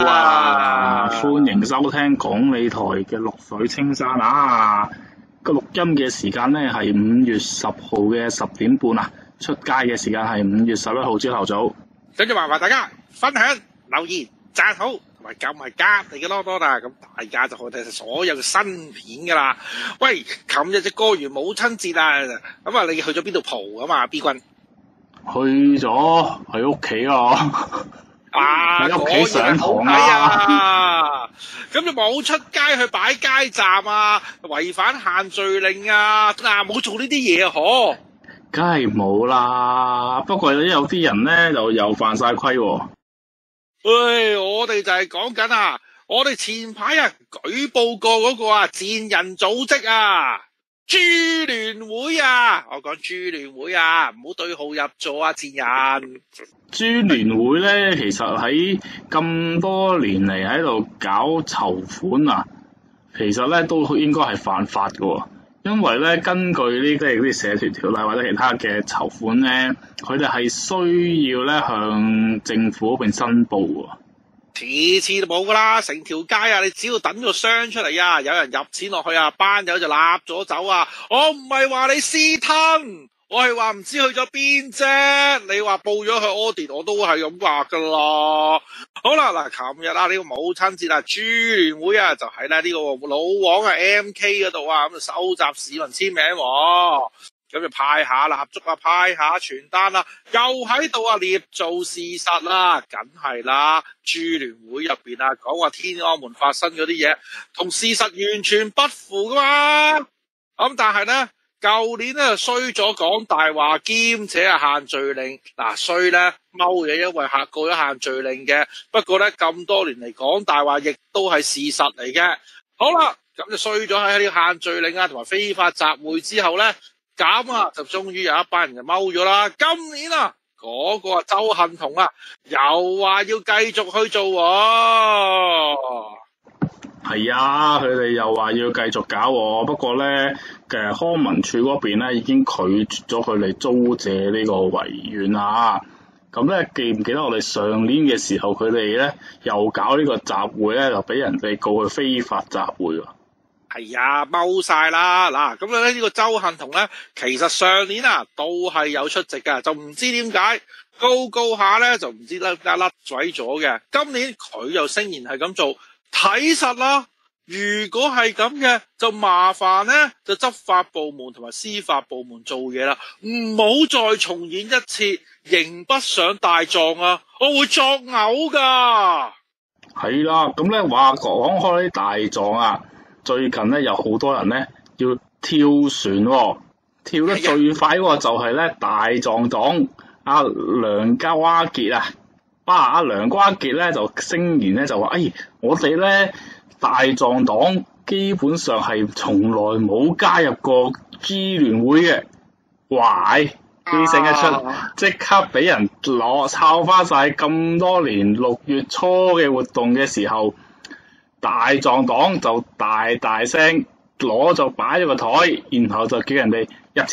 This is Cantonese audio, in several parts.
哇！歡迎收聽港理台嘅綠水青山啊！個錄音嘅時間咧係5月10號嘅10點半啊，出街嘅時間係5月11號朝頭早。 咁就麻煩大家分享、留言、讚好同埋撳埋加你嘅多啦，咁大家就可以睇晒所有嘅新片噶啦。喂，琴日就過完母親節啦，咁啊你去咗邊度蒲啊嘛 ？B 君去咗喺屋企啊！喺屋企上堂啊！咁就冇出街去擺街站啊，違反限聚令啊！冇做呢啲嘢啊！嗬， 梗係冇啦。不過有啲人咧就又犯晒規喎。 喂，我哋就係講緊啊，我哋前排啊舉報過嗰個啊賤人組織啊，豬聯會啊，我講豬聯會啊，唔好對號入座啊，賤人。 豬聯會咧，其實喺咁多年嚟喺度搞籌款啊，其實咧都應該係犯法嘅喎，因為咧根據呢啲社團條例或者其他嘅籌款咧，佢哋係需要咧向政府嗰邊申報喎。 次次都冇噶啦，成條街啊，你只要等個箱出嚟啊，有人入錢落去啊，班友就立咗走啊。我唔係話你私吞。我係話唔知去咗邊啫，你話報咗去 audit 我都係咁話噶啦。好啦，嗱，琴日啊呢個母親節啊，豬聯會啊就喺咧呢個老王啊 MK 嗰度啊，咁就收集市民簽名喎，咁就派下蠟燭啊，派下傳單啦，又喺度啊捏造事實啦，梗係啦，豬聯會入邊啊講話天安門發生嗰啲嘢，同事實完全不符噶嘛，咁但係咧。舊年咧衰咗講大話，兼且係限聚令。衰咧踎嘢，因為過咗限聚令嘅。不過咧咁多年嚟講大話，亦都係事實嚟嘅。好啦，咁就衰咗喺呢個限聚令啊，同埋非法集會之後咧，咁啊就終於有一班人就踎咗啦。今年啊，嗰個周幸彤啊，又話要繼續去做喎。 係啊，佢哋又話要繼續搞喎，不過咧嘅康文署嗰邊咧已經拒絕咗佢哋租借呢個維園啊。咁咧記唔記得我哋上年嘅時候，佢哋咧又搞呢個集會咧，就俾人哋告佢非法集會喎。 係啊，踎晒啦嗱，咁咧呢個周幸彤咧，其實上年啊都係有出席㗎，就唔知點解告下咧就唔知甩嘴咗嘅。今年佢又聲言係咁做。睇實啦，如果係咁嘅，就麻煩咧，就執法部門同埋司法部門做嘢啦，唔好再重演一次，刑不上大狀啊！我會作嘔噶。係啦，咁咧話講開啲大狀啊，最近咧有好多人咧要跳船喎，跳得最快嗰個就係咧大狀黨阿梁家傑啊。阿梁家傑咧就聲言咧就話，我哋咧大狀黨基本上係從來冇加入過豬聯會嘅，哇！記性一出，即刻俾人抄翻晒咁多年6月初嘅活動嘅時候，大狀黨就大聲就擺咗個台，然後就叫人哋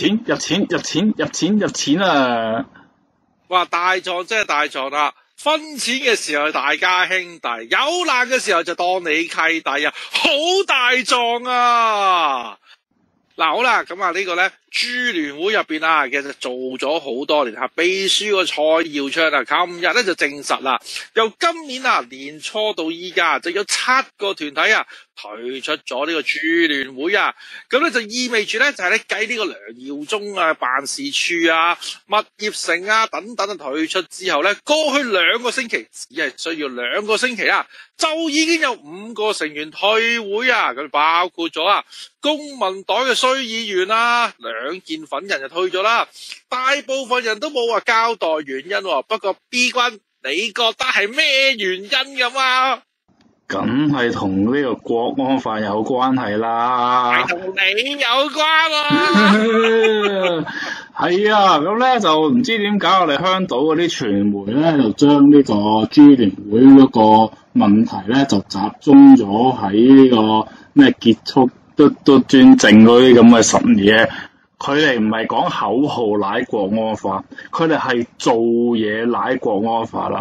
入錢啊！ 哇！大狀真係大狀啦！分錢嘅時候大家兄弟，有難嘅時候就當你契弟啊，好大狀啊！好啦，咁啊呢個咧豬聯會入邊啊，其實做咗好多年，秘書個蔡耀昌啊，琴日咧就證實啦，由今年啊年初到依家就有7個團體啊退出咗呢個豬聯會啊，咁咧就意味住咧就係咧繼呢個梁耀忠啊辦事處啊、物業城啊等等退出之後咧，過去2個星期只係需要2個星期啊，就已經有5個成員退會啊，咁包括咗啊公民黨嘅衰議員啊，兩件粉人就退咗啦，大部分人都冇話交代原因喎，不過 B 君你覺得係咩原因咁啊？ 梗係同呢個國安法有關係啦， 係同你有關啊！ 係啊，咁咧就唔知點解我哋香島嗰啲傳媒咧，就將呢個豬聯會嗰個問題咧，就集中咗喺呢個咩結束都專政嗰啲咁嘅神嘢。佢哋唔係講口號乃國安法，佢哋係做嘢乃國安法啦。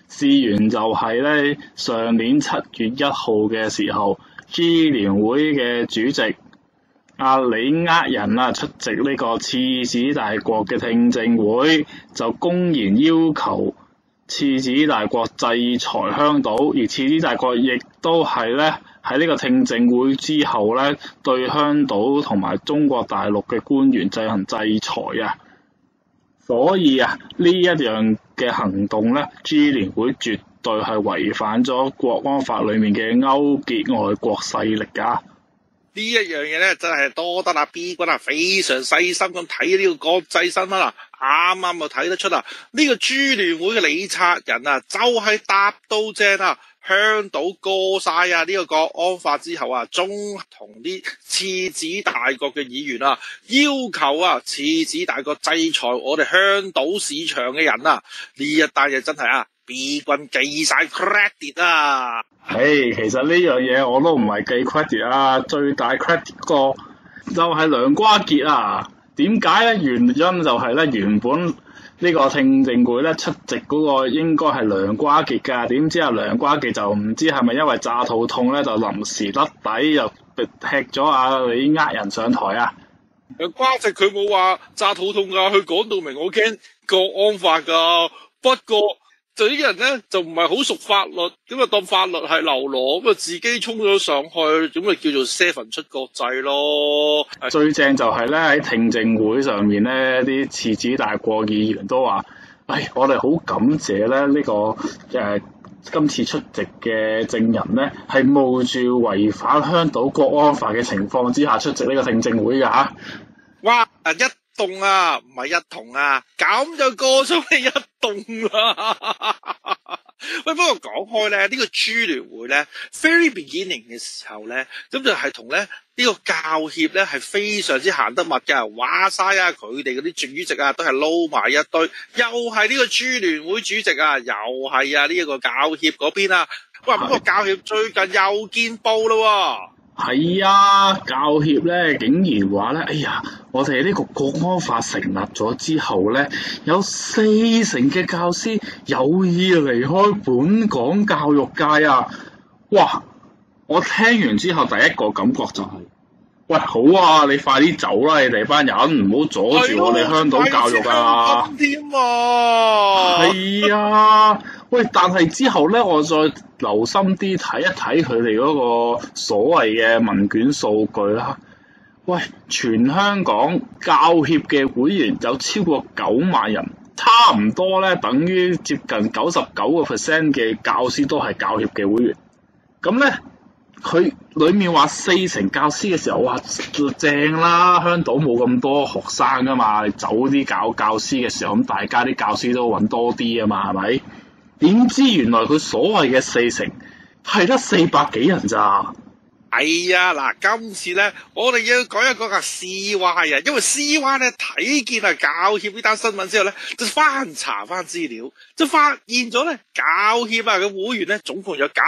事源就係咧上年7月1號嘅時候 ，G 聯會嘅主席阿李呃人啊出席呢個次子大國嘅聽證會，就公然要求次子大國制裁香島，而次子大國亦都係咧喺呢個聽證會之後咧，對香島同埋中國大陸嘅官員進行制裁啊！所以啊，呢一樣嘅行動咧 ，G 聯會絕對係違反咗國安法裡面嘅勾結外國勢力㗎。 呢一樣嘢咧，真係多得阿 B 君啊，非常細心咁睇呢個國際新聞啊，啱啱就睇得出啊，呢個 G 聯會嘅理察人啊，就係答到正啊，香島過晒啊呢個國安法之後啊，仲同啲次子大國嘅議員啊，要求啊次子大國制裁我哋香島市場嘅人啊，呢一單嘢真係啊 B 君記晒 credit 啊！ 其實呢樣嘢我都唔係記 credit 啊，最大 credit 個就係梁瓜傑啊。點解咧？原因就係咧，原本呢個聽證會咧出席嗰個應該係梁瓜傑㗎，點知梁瓜傑就唔知係咪因為炸肚痛咧，就臨時甩底又踢咗阿李呃人上台啊。 梁瓜傑佢冇話炸肚痛㗎，佢講到明我驚國安法㗎，不過就啲人咧就唔係好熟法律，咁啊當法律係流羅，咁啊自己衝咗上去，咁咪叫做 seven 出國際咯。 最正就係咧喺聽證會上面咧，啲次子大國議員都話：，我哋好感謝咧呢個今次出席嘅證人咧，係冒住違反香島國安法嘅情況之下出席呢個聽證會㗎嚇。 哇！一棟啊，唔係一同啊，咁就過咗你一棟啦。喂，不過講開咧，呢個 G 聯會咧 ，very beginning 嘅時候咧，咁就係同咧呢個教協咧係非常之行得密嘅。話晒啊，佢哋嗰啲主席啊都係撈埋一堆，又係呢個 G 聯會主席啊，又係啊呢一個教協嗰邊啊。哇，不過教協最近又見報咯。 係啊，教協咧竟然話咧，我哋呢個國安法成立咗之後咧，有40%嘅教師有意離開本港教育界啊！哇！我聽完之後第一個感覺就係，喂，好啊，你快啲走啦，你哋班人唔好阻住我哋香島教育啊！ 添啊！ 係啊！喂，但係之後咧，我再留心啲睇一睇佢哋嗰個所謂嘅問卷數據啦。喂，全香港教協嘅會員有超過9萬人，差唔多咧，等於接近99% 嘅教師都係教協嘅會員。咁咧，佢裡面話40%教師嘅時候，哇，正啦！香島冇咁多學生噶嘛，你走啲教師嘅時候，咁大家啲教師都揾多啲啊嘛，係咪？點知原來佢所謂嘅40%係得400幾人咋？ 嗱，今次咧，我哋要講一講啊 CY 啊，因為 CY 咧睇見啊教協呢單新聞之後咧，就翻查翻資料，就發現咗咧教協啊嘅會員咧總共有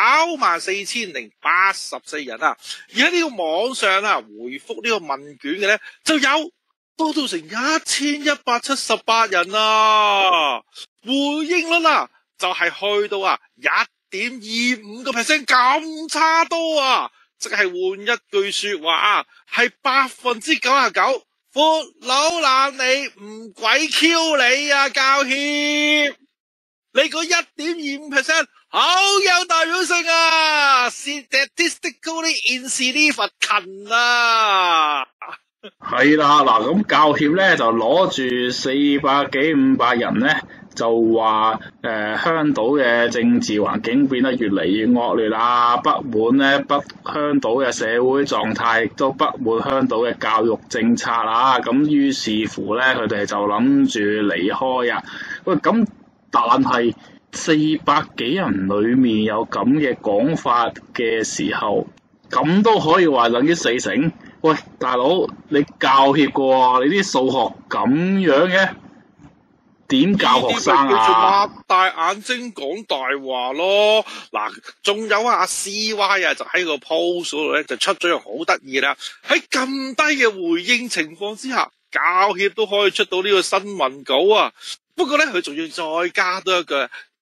94,084人啊，而喺呢個網上啊回覆呢個問卷嘅咧就有多到成1178人啊，回應率啊就係去到啊1.25%咁差多啊！即係換一句說話啊，係99%闊佬懶你唔鬼 Q 你啊！教協，你嗰1.25% 好有代表性啊 ！statistically insignificant 啊！ 係啦，嗱咁教協咧就攞住400幾500人咧，就話香島嘅政治環境變得越嚟越惡劣啦，不滿咧香島嘅社會狀態，亦都不滿香島嘅教育政策啦。咁於是乎咧，佢哋就諗住離開啊。喂，咁但係400幾人裡面有咁嘅講法嘅時候，咁都可以話等於40%。喂，大佬，你教協嘅喎，你啲數學咁樣嘅，點教學生啊？ 擘大眼睛講大話咯！嗱，仲有阿 CY 啊，就喺個 post 度咧就出咗樣好得意啦。喺咁低嘅回應情況之下，教協都可以出到呢個新聞稿啊。不過咧，佢仲要再加多一句，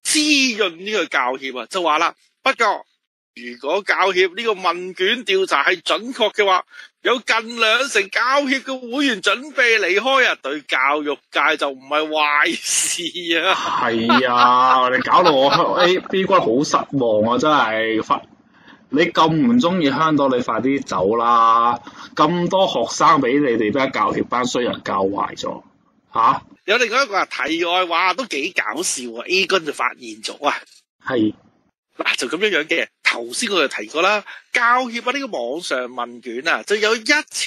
滋潤呢個教協啊，就話啦，不過如果教協呢個問卷調查係準確嘅話，有近20%教協嘅會員準備離開啊，對教育界就唔係壞事啊。 係啊，你搞到我B 君好失望啊！真係，你咁唔中意香港，你快啲走啦！咁多學生俾你哋班教協班衰人教壞咗，吓？ 有另外一個題外話都幾搞笑啊 ！A 君就發現咗啊， 係嗱就咁樣嘅。頭先我就提過啦，教協呢個網上問卷啊，就有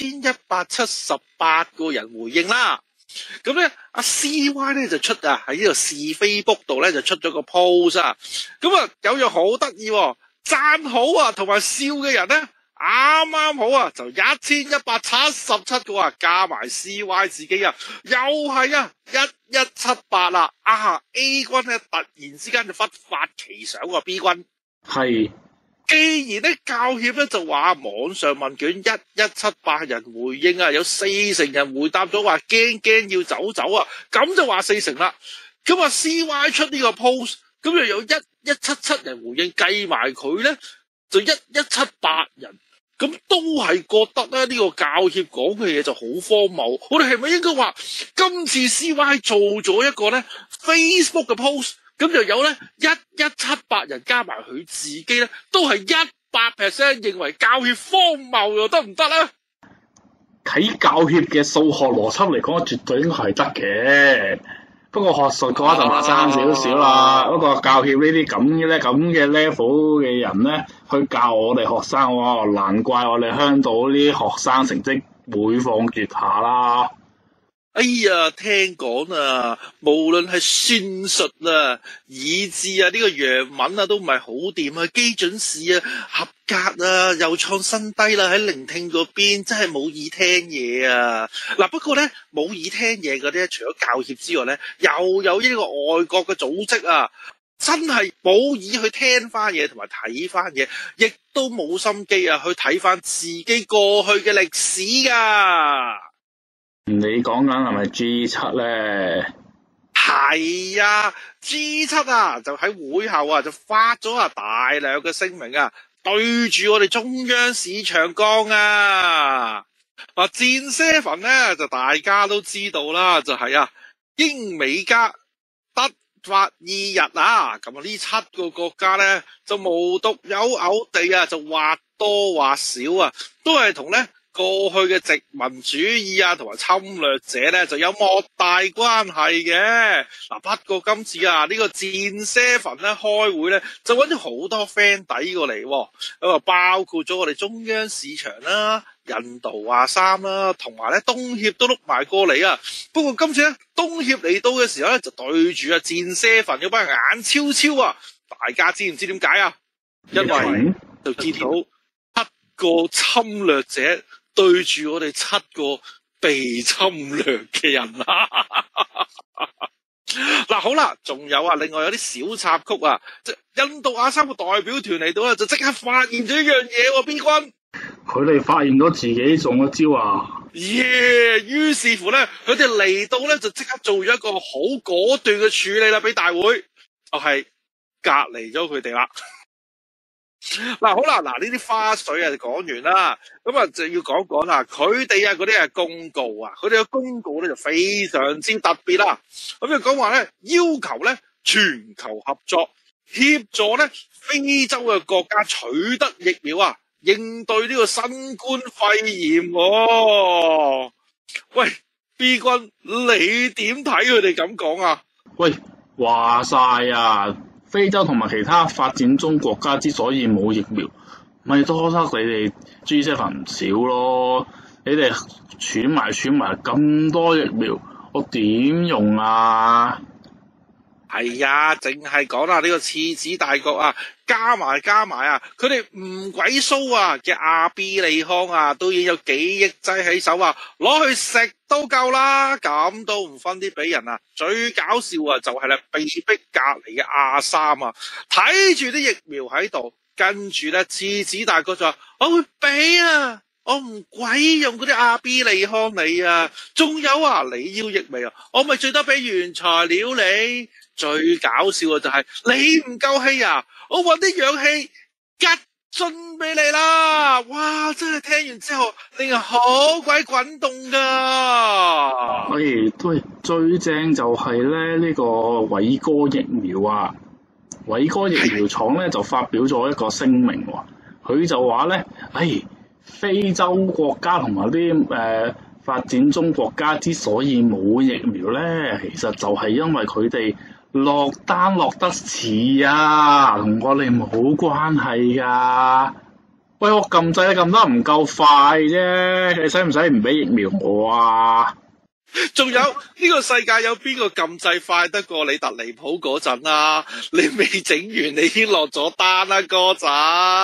1178個人回應啦。咁咧，阿 CY 咧就出啊喺呢個是非 book 度咧就出咗個 post 啊。咁啊有樣好得意，讚好啊同埋笑嘅人咧啱啱好啊，就1177個啊，加埋 CY 自己啊，又係啊1178啦。A 君咧突然之間就忽發奇想喎 ，B 君係。 既然咧教協咧就話網上問卷1178人回應啊，有40%人回答咗話驚要走啊，咁就話40%啦。咁啊 CY 出呢個 post， 咁又有1177人回應，計埋佢咧就1178人，咁都係覺得咧呢個教協講嘅嘢就好荒謬。我哋係咪應該話今次 CY 做咗一個咧 Facebook 嘅 post？咁就有咧1178人加埋佢自己咧，都係100% 認為教協荒謬又得唔得咧？ 喺教協嘅數學邏輯嚟講，絕對應該係得嘅。不過學術嘅話就麻生少少啦。不過教協呢啲咁嘅 level 嘅人咧，去教我哋學生，難怪我哋香島呢啲學生成績每況愈下啦。 哎呀，聽講啊，無論係算術啊、以至啊呢個洋文啊都唔係好掂啊，基準試啊合格啊，又創新低啦，喺聆聽嗰邊真係冇耳聽嘢啊！嗱，不過咧冇耳聽嘢嗰啲，除咗教協之外咧，又有呢個外國嘅組織啊，真係冇耳去聽翻嘢同埋睇翻嘢，亦都冇心機啊去睇翻自己過去嘅歷史噶。 你講緊係咪 G7 咧？ 係啊 ，G7 啊，就喺會後啊，就發咗啊大量嘅聲明啊，對住我哋中央市場講啊。戰7咧就大家都知道啦，就係英美加德法意日啊，咁呢7個國家咧就無獨有偶地啊，就或多或少啊，都係同咧過去嘅殖民主義啊，同埋侵略者咧就有莫大關係嘅。嗱，不過今次啊呢個戰7咧開會咧就揾咗好多 friend 底過嚟，咁啊包括咗我哋中央市場啦、印度話3啦，同埋咧東協都碌埋過嚟啊。不過今次咧東協嚟到嘅時候咧就對住戰7嗰班人眼超超啊，大家知唔知點解啊？因為就見到7個侵略者對住我哋7個被侵略嘅人啊！嗱，好啦，仲有啊，另外有啲小插曲啊，即印度亞3個代表團嚟到啊，就即刻發現咗一樣嘢喎，B 君， 佢哋發現咗自己中咗招啊！ 於是乎咧，佢哋嚟到咧就即刻做咗一個好果斷嘅處理啦，俾大會就係隔離咗佢哋啦。嗱，好啦，嗱呢啲花絮就講完啦，咁啊就要講啦，佢哋嗰啲公告啊，佢哋嘅公告咧就非常之特別啦，咁就講話咧要求咧全球合作，協助咧非洲嘅國家取得疫苗啊，應對呢個新冠肺炎喎。喂 ，B 君，你點睇佢哋咁講啊？ 喂，話晒啊！非洲同埋其他發展中國家之所以冇疫苗，咪多得你哋 G7 唔少咯。你哋儲埋咁多疫苗，我點用啊？ 係啊，淨係講啦，呢個次子大國啊，加埋啊，佢哋唔鬼蘇啊嘅阿 B 利康啊，都已經有幾億劑喺手啊，攞去食都夠啦，咁都唔分啲俾人啊！最搞笑啊，就係咧被逼隔離嘅阿3啊，睇住啲疫苗喺度，跟住咧次子大國就話：我會俾啊，我唔鬼用嗰啲阿 B 利康你啊，仲有啊，你要疫苗啊，我咪最多俾原材料你。 最搞笑嘅就係你唔夠氣啊，我搵啲氧氣吉進俾你啦！哇，真係聽完之後令人好鬼滾動噶。 喂，最正就係咧呢個偉哥疫苗啊！偉哥疫苗廠咧就發表咗一個聲明喎，佢就話咧，非洲國家同埋啲發展中國家之所以冇疫苗咧，其實就係因為佢哋落單落得遲啊，同我哋冇關係㗎。喂，我撳掣撳得唔夠快啫，你使唔使唔俾疫苗我啊？ 仲有呢個世界有邊個撳掣快得過你特離譜嗰陣啊？你未整完你已經落咗單啦，哥仔。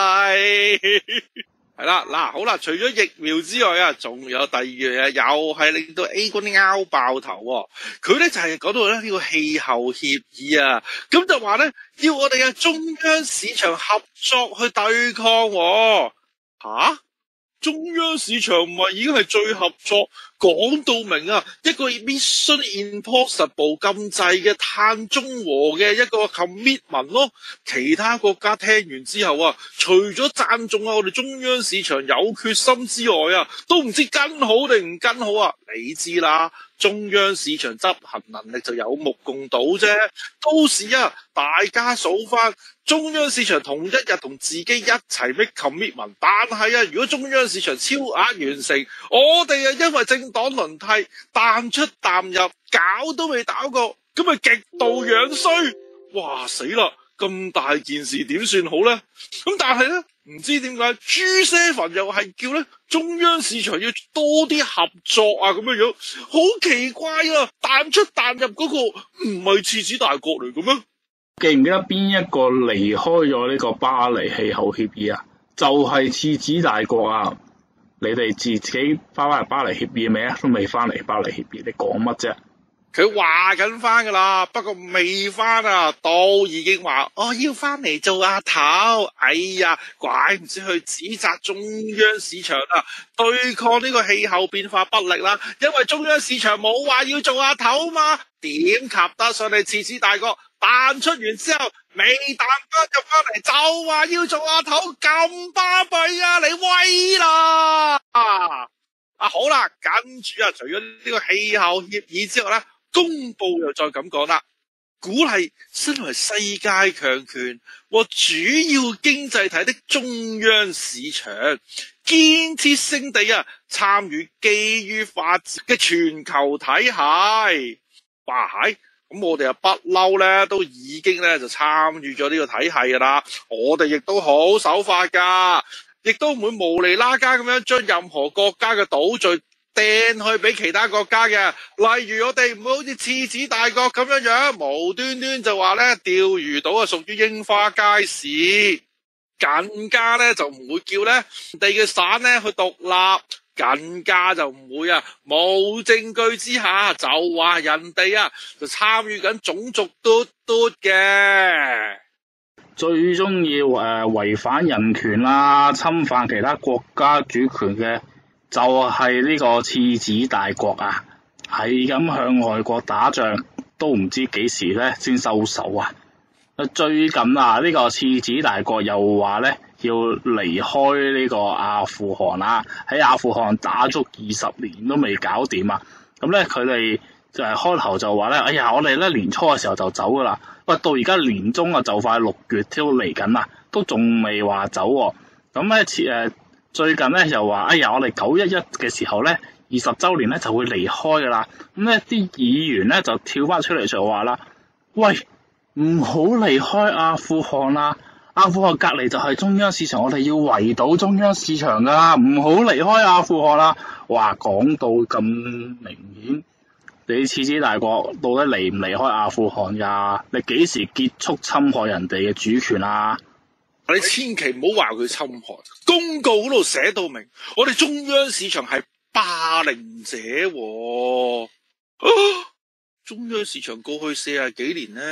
係啦，嗱，好啦，除咗疫苗之外啊，仲有第二樣嘢，又係令到 A 軍拗爆頭喎。佢咧就係講到咧呢個氣候協議啊，咁就話咧要我哋嘅中央市場合作去對抗喎。吓？中央市場唔係已經係最合作，講到明啊，一個 Mission Impossible 咁滯嘅碳中和嘅一個 commitment 咯。其他國家聽完之後啊，除咗讚頌我哋中央市場有決心之外啊，都唔知跟好定唔跟好啊。你知啦，中央市場執行能力就有目共睹啫。到時啊，大家數翻中央市場同一日同自己一齊 make commitment， 但係啊，如果中央市場超額完成，我哋啊因為政黨輪替彈出彈入，搞都未搞過，咁咪極度樣衰。哇死啦！咁大件事點算好呢？咁但係呢，唔知點解 G7 又係叫呢中央市場要多啲合作啊，咁樣樣好奇怪啊！彈出彈入嗰個唔係廁紙大國嚟嘅咩？ 記唔記得邊一個離開咗呢個巴黎氣候協議啊？就係廁紙大國啊！你哋自己翻嚟巴黎協議未啊？都未翻嚟巴黎協議，你講乜啫？ 佢話緊翻噶啦，不過未翻啊，都已經話我要翻嚟做阿頭。哎呀，怪唔知去指責中央市場啊，對抗呢個氣候變化不力啦，因為中央市場冇話要做阿頭嘛，點及得上你廁紙大國？彈出完之後未彈翻入翻嚟就話要做阿頭，咁巴閉啊！你威啦好啦，跟住啊，除咗呢個氣候協議之外咧，公佈又再咁講啦，鼓勵身為世界強權和主要經濟體的中央市場，建設性地參與基於法治嘅全球體系。哇係！咁我哋不嬲咧，都已經咧就參與咗呢個體系噶啦。我哋亦都好守法噶，亦都唔會無厘啦家咁樣將任何國家嘅島嶼掟去俾其他國家嘅。例如我哋唔會好似廁紙大國咁樣樣，無端端就話咧釣魚島屬於櫻花街市，更加咧就唔會叫咧地嘅省咧去獨立。更加就唔會冇證據之下就話人哋就參與緊種族嘟嘅， 最中意違反人權啦、侵犯其他國家主權嘅，就係呢個廁紙大國啊！係咁向外國打仗，都唔知幾時咧先收手啊！最近呢個廁紙大國又話咧要離開呢個阿富汗啦，喺阿富汗打足20年都未搞掂啊！咁咧佢哋就係開頭就話咧，哎呀我哋咧年初嘅時候就走噶啦，喂到而家年中就快6月都嚟緊啦，都仲未話走喎。咁咧最近咧又話，哎呀我哋911嘅時候咧20週年咧就會離開噶啦。咁咧啲議員咧就跳翻出嚟就話啦，喂唔好離開阿富汗啦！阿富汗隔離就係中央市場，我哋要圍堵中央市場噶啦，唔好離開阿富汗啦！哇，講到咁明顯，你廁紙大國到底離唔離開阿富汗呀？你幾時結束侵害人哋嘅主權啊？ 你千祈唔好話佢侵害，公告嗰度寫到明，我哋中央市場係霸凌者喎。中央市場過去40幾年呢，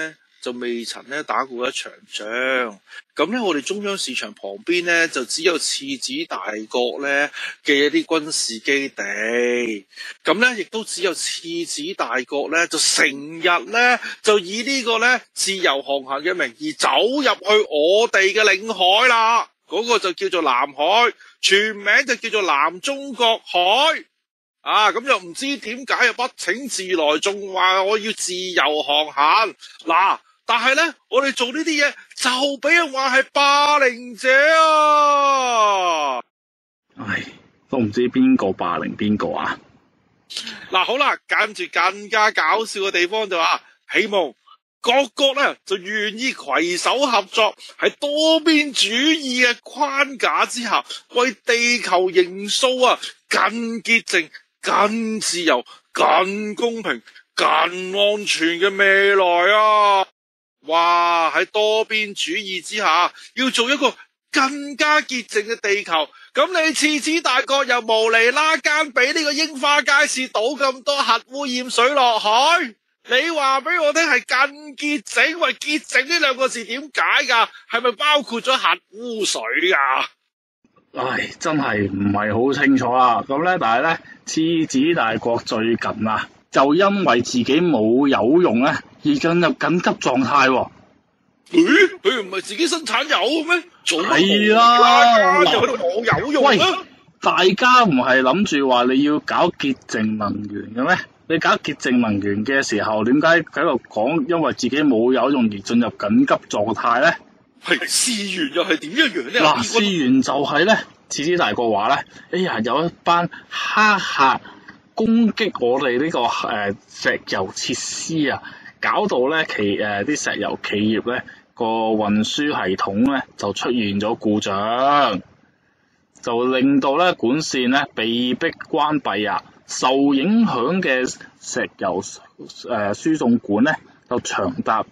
就未曾咧打過一場仗。咁咧，我哋中央市場旁邊咧就只有次子大國咧嘅一啲軍事基地。咁咧，亦都只有次子大國咧就成日咧就以呢個咧自由航行嘅名義走入去我哋嘅領海啦。嗰個就叫做南海，全名就叫做南中國海。咁又唔知點解又不請自來，仲話我要自由航行。但係咧，我哋做呢啲嘢就俾人話係霸凌者啊！ 都唔知邊個霸凌邊個啊！ 好啦，跟住更加搞笑嘅地方就話，希望各國咧就願意攜手合作，喺多邊主義嘅框架之下，為地球營造更潔淨、更自由、更公平、更安全嘅未來啊！哇！喺多邊主義之下，要做一個更加潔淨嘅地球，咁你次子大國又無厘啦間俾呢個櫻花街市倒咁多核污染水落海，你話俾我聽係更潔淨？喂，潔淨呢兩個字點解噶？係咪包括咗核污水噶？ 真係唔係好清楚啦。咁咧，但係咧，次子大國最近就因為自己冇油用咧，而進入緊急狀態喎。 佢唔係自己生產油嘅咩？ 係啦， 就喺度冇油用啊！ 大家唔係諗住話你要搞潔淨能源嘅咩？你搞潔淨能源嘅時候，點解喺度講因為自己冇油用而進入緊急狀態咧？ 係事源又係點樣咧？ 事源就係咧，次子大國話咧，有一班黑客攻擊我哋呢個石油設施搞到咧啲石油企業咧個運輸系統咧就出現咗故障，就令到咧管線咧被迫關閉受影響嘅石油輸送管咧就長達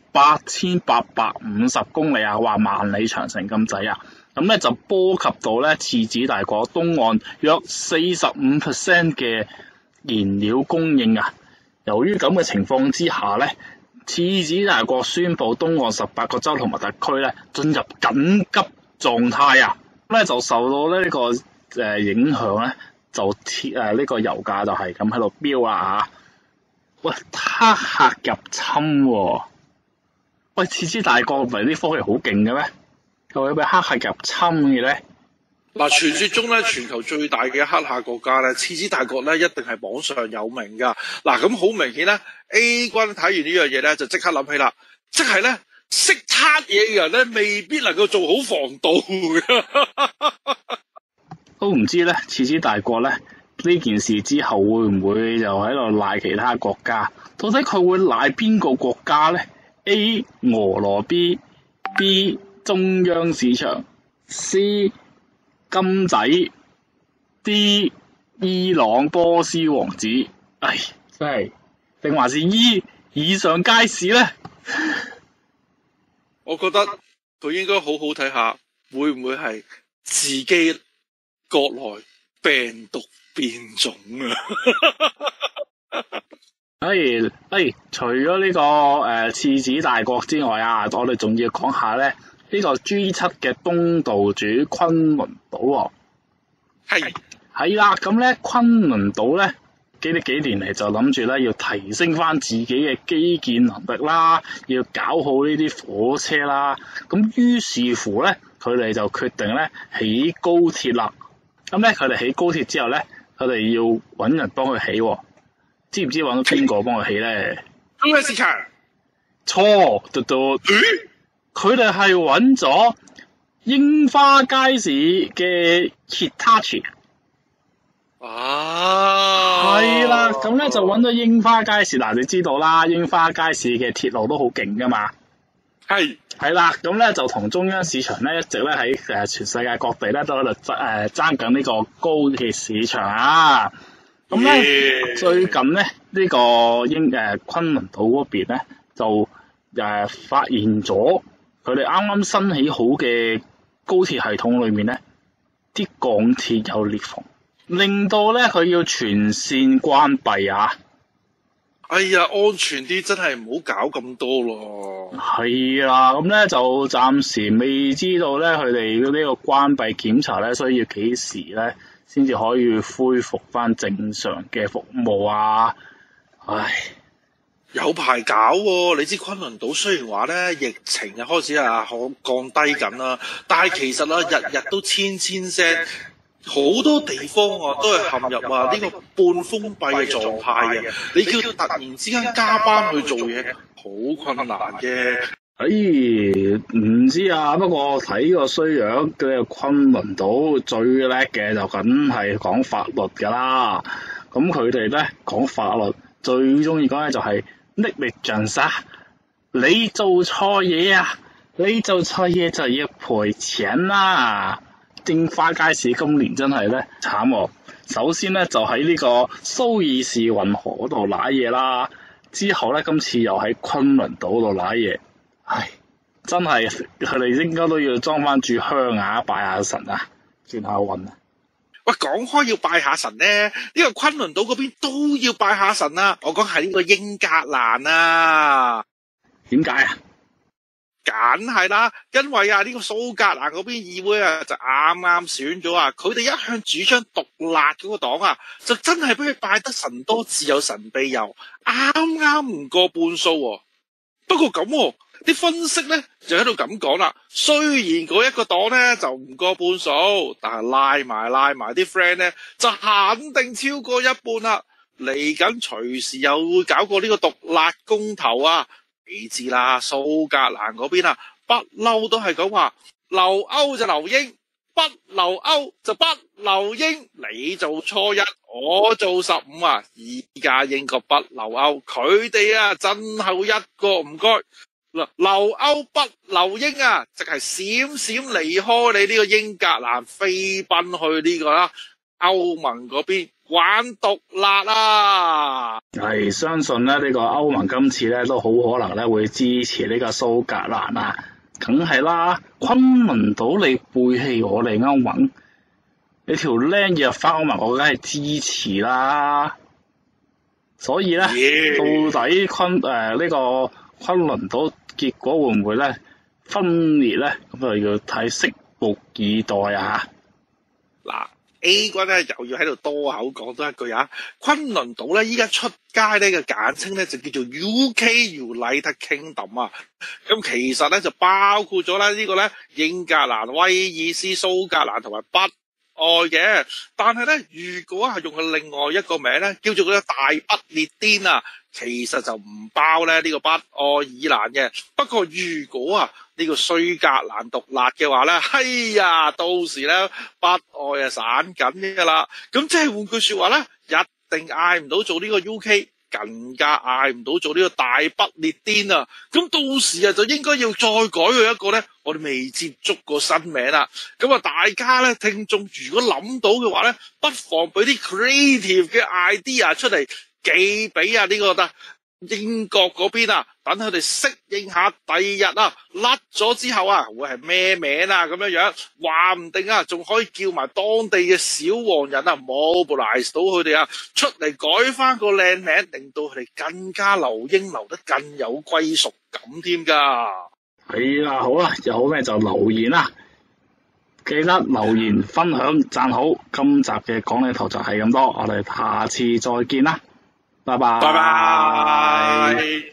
8850公里話萬里長城咁滯咁咧就波及到咧次子大國東岸約45% 嘅燃料供應由於咁嘅情況之下咧，次子大國宣布東岸18個州同埋特區咧進入緊急狀態咁咧就受到呢個影響咧，就呢個油價就係咁喺度飆喂，黑客入侵喂，次子大國唔係啲科技好勁嘅咩？究竟俾黑客入侵嘅咧？ 傳說中咧，全球最大嘅黑客國家咧，次子大國咧，一定係網上有名噶。咁好明顯咧 ，A 君睇完呢樣嘢咧，就即刻諗起啦，即係咧識撻嘢嘅人咧，未必能夠做好防盜嘅。 都唔知咧，次子大國咧呢件事之後會唔會又喺度賴其他國家？到底佢會賴邊個國家咧 ？A 俄羅 B 中央市場 C 金仔 D 伊朗波斯王子，真係定還是 E 以上皆是咧？ 我覺得佢應該好好睇下，會唔會係自己國內病毒變種除咗呢個次子大國之外我哋仲要講下咧。呢個 G7 嘅東道主昆侖島係啦，咁咧昆侖島咧幾年嚟就諗住咧要提升翻自己嘅基建能力啦，要搞好呢啲火車啦，咁於是乎咧佢哋就決定咧起高鐵啦。咁咧佢哋起高鐵之後咧，佢哋要揾人幫佢起知唔知揾到邊個幫佢起咧？ 中央市場錯，佢哋係揾咗櫻花街市嘅 Hitachi 係啦，咁咧就揾咗櫻花街市。你知道啦，櫻花街市嘅鐵路都好勁噶嘛。係啦，咁咧就同中央市場咧一直咧喺全世界各地咧都喺度爭緊呢個高鐵市場咁咧最近咧呢個昆侖島嗰邊咧就發現咗。佢哋啱啱新起好嘅高鐵系統裏面咧，啲鋼鐵有裂縫，令到咧佢要全線關閉哎呀，安全啲真係唔好搞咁多咯。 係啊，咁咧就暫時未知道咧，佢哋呢個關閉檢查咧，需要幾時咧先至可以恢復翻正常嘅服務啊？唉， 有排搞喎、你知昆侖島雖然話咧疫情就開始降低緊啦，但係其實日日都千聲，好多地方都係陷入呢個半封閉嘅狀態嘅。你叫突然之間加班去做嘢，好困難嘅。 唔知啊，不過睇個衰樣嘅昆侖島最叻嘅就梗係講法律㗎啦。咁佢哋咧講法律最中意講嘅就係negligence，你做錯嘢啊，你做錯嘢就要賠錢啦。櫻花街市今年真係咧慘喎，首先咧就喺呢個蘇伊士運河嗰度瀨嘢啦，之後咧今次又喺昆侖島度瀨嘢，唉，真係佢哋應該都要裝翻炷香啊，拜下神啊，轉下運啊！ 喂，講開要拜下神咧，呢個昆侖島嗰邊都要拜下神啊！我講係呢個英格蘭啊， 點解啊？ 梗係啦，因為呢個蘇格蘭嗰邊議會就啱啱選咗佢哋一向主張獨立嗰個黨就真係俾佢拜得神多自有神庇佑，啱啱唔過半數喎。不過咁啲分析咧就喺度咁講啦，雖然嗰一個黨咧就唔過半數，但係拉埋啲 friend 咧就肯定超過一半啦。嚟緊隨時又會搞過呢個獨立公投你知啦，蘇格蘭嗰邊不嬲都係講話留歐就留英，不留歐就不留英。你做初一，我做15而家英國不留歐，佢哋真係會一個唔該留歐不留英即係閃離開你呢個英格蘭，飛奔去呢個歐盟嗰邊玩獨立係相信咧呢個歐盟今次咧都好可能咧會支持呢個蘇格蘭梗係啦，昆侖島你背棄我哋歐盟，你條僆要入翻歐盟，我梗係支持啦。所以咧，到底呢個昆侖島結果會唔會咧分裂咧？咁就要睇拭目以待嗱 ，A 軍咧又要喺度多口講多一句昆侖島咧依家出街咧嘅簡稱咧就叫做 UK United Kingdom 咁其實咧就包括咗呢個咧英格蘭、威爾斯、蘇格蘭同埋北愛嘅，但係咧如果係用佢另外一個名咧叫做嗰個大不列顛其實就唔包咧呢個北愛爾蘭嘅。不過如果呢個蘇格蘭獨立嘅話咧，到時咧北愛散緊噶啦。咁即係換句說話咧，一定嗌唔到做呢個 UK， 更加嗌唔到做呢個大不列顛咁到時就應該要再改佢一個咧，我哋未接觸過新名啦。咁大家咧聽眾如果諗到嘅話咧，不妨俾啲 creative 嘅 idea 出嚟寄俾呢個英國嗰邊等佢哋適應下第二日甩咗之後會係咩名咁樣，話唔定仲可以叫埋當地嘅小黃人mobilize 到佢哋出嚟改翻個靚名，令到佢哋更加留英留得更有歸屬感添噶。 係啦，好啦，有咩就留言啦，記得留言分享讚好。今集嘅講理頭就係咁多，我哋下次再見啦。拜拜。